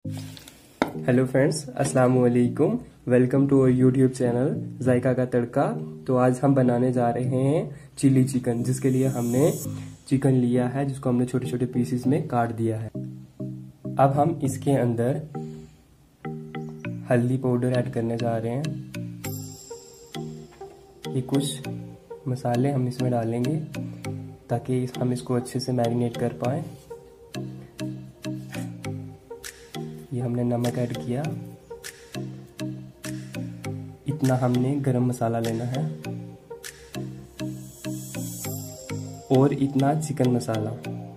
Hello friends, अस्सलाम वालेकुम। Welcome to our YouTube channel Zaika ka Tadka. तो आज हम बनाने जा रहे हैं चिली चिकन, जिसके लिए हमने चिकन लिया है, जिसको हमने छोटे छोटे पीसेस में काट दिया है। अब हम इसके अंदर हल्दी पाउडर ऐड करने जा रहे हैं। ये कुछ मसाले हम इसमें डालेंगे ताकि हम इसको अच्छे से मैरिनेट कर पाएं। ये हमने नमक ऐड किया। इतना हमने गरम मसाला लेना है और इतना चिकन मसाला,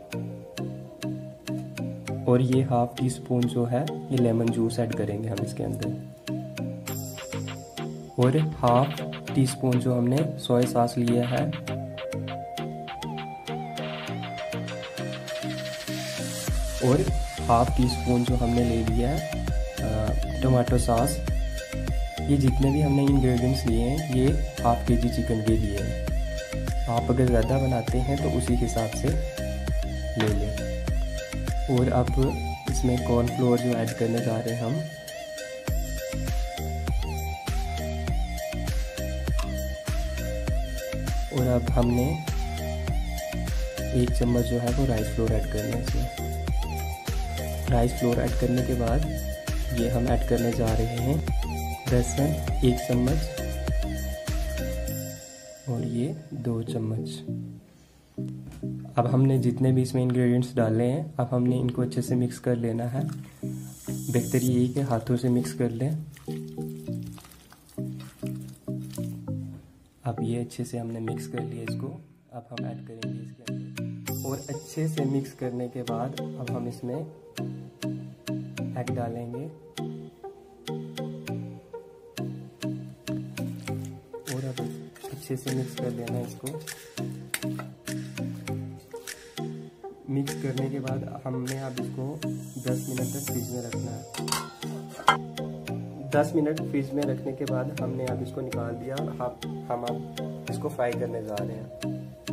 और ये हाफ टी स्पून जो है ये लेमन जूस ऐड करेंगे हम इसके अंदर, और हाफ टी स्पून जो हमने सोया सॉस लिया है, और हाफ टी स्पून जो हमने ले लिया है टमाटो सॉस। ये जितने भी हमने इंग्रेडिएंट्स लिए हैं ये हाफ केजी चिकन के लिए हैं। आप अगर ज़्यादा बनाते हैं तो उसी हिसाब से ले लें। और अब इसमें कॉर्नफ्लोर जो ऐड करने जा रहे हैं हम, और अब हमने 1 चम्मच जो है वो राइस फ्लोर ऐड करना है इसमें। राइस फ्लोर ऐड करने के बाद ये हम ऐड करने जा रहे हैं बेसन 1 चम्मच, और ये 2 चम्मच। अब हमने जितने भी इसमें इंग्रेडिएंट्स डाले हैं, अब हमने इनको अच्छे से मिक्स कर लेना है। बेहतर यही कि हाथों से मिक्स कर लें। अब ये अच्छे से हमने मिक्स कर लिया इसको। अब हम ऐड करेंगे इसके अंदर, और अच्छे से मिक्स करने के बाद अब हम इसमें एग डालेंगे, और अब अच्छे से मिक्स कर लेना इसको। मिक्स करने के बाद हमने अब इसको 10 मिनट तक फ्रिज में रखना है। 10 मिनट फ्रिज में रखने के बाद हमने अब इसको निकाल दिया, और हम अब इसको फ्राई करने जा रहे हैं।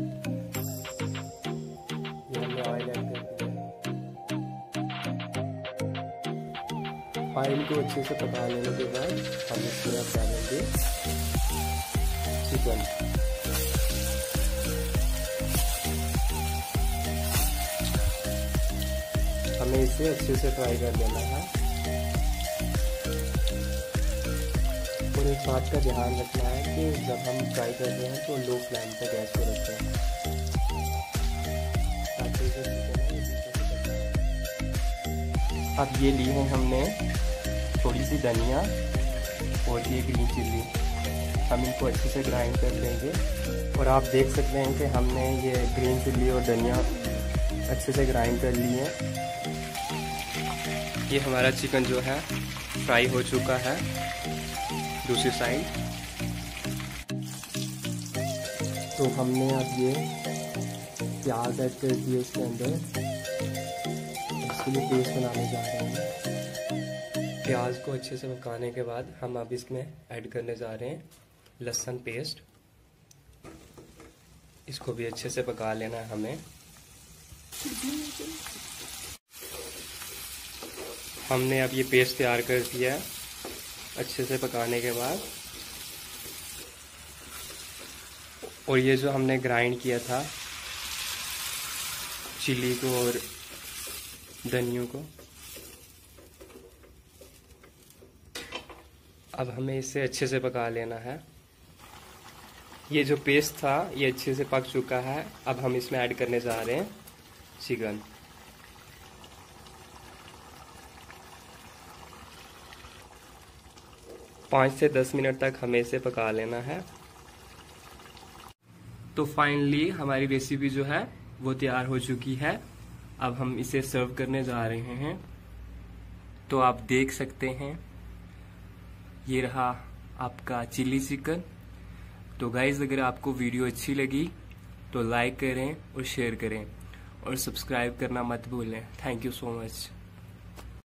ये हमने ऑयल ऐड कर दिया। ऑयल को अच्छे से पका लेने के बाद हम इसमें अब डालेंगे चिकन। हमें इसे अच्छे से फ्राई कर लेना है, और एक बात का ध्यान रखना है कि जब हम फ्राई कर रहे हैं तो लो फ्लेम पे गैस को रखें ताकि अब ये लिए हैं हमने थोड़ी सी धनिया और ये ग्रीन चिल्ली। हम इनको अच्छे से ग्राइंड कर लेंगे, और आप देख सकते हैं कि हमने ये ग्रीन चिल्ली और धनिया अच्छे से ग्राइंड कर ली है। ये हमारा चिकन जो है फ्राई हो चुका है। दूसरी साइड तो हमने अब ये प्याज ऐड कर दिए इसके अंदर। इसके लिए पेस्ट बनाने जा रहे हैं। प्याज को अच्छे से पकाने के बाद हम अब इसमें ऐड करने जा रहे हैं लहसुन पेस्ट। इसको भी अच्छे से पका लेना है हमें। हमने अब ये पेस्ट तैयार कर दिया है अच्छे से पकाने के बाद। और ये जो हमने ग्राइंड किया था चिली को और धनियों को, अब हमें इसे अच्छे से पका लेना है। ये जो पेस्ट था ये अच्छे से पक चुका है। अब हम इसमें ऐड करने जा रहे हैं चिकन। पाँच से 10 मिनट तक हमें इसे पका लेना है। तो फाइनली हमारी रेसिपी जो है वो तैयार हो चुकी है। अब हम इसे सर्व करने जा रहे हैं। तो आप देख सकते हैं ये रहा आपका चिली चिकन। तो गाइज, अगर आपको वीडियो अच्छी लगी तो लाइक करें और शेयर करें, और सब्सक्राइब करना मत भूलें। Thank you so much.